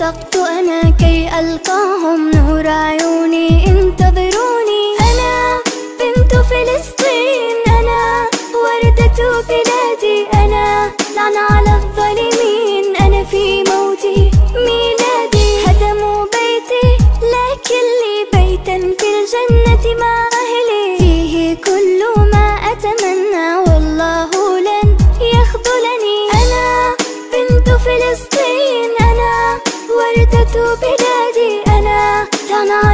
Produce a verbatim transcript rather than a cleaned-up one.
اشتقت أنا كي ألقاهم، نور عيوني انتظروني. أنا بنت فلسطين، أنا وردة بلادي، أنا لعنة على الظالمين، أنا في موتي ميلادي. هدموا بيتي لكن لي بيتا في الجنة مع أهلي، فيه كل ما أتمنى والله لن يخذلني. أنا بنت فلسطين، أنا وردة بلادي، أنا لعنة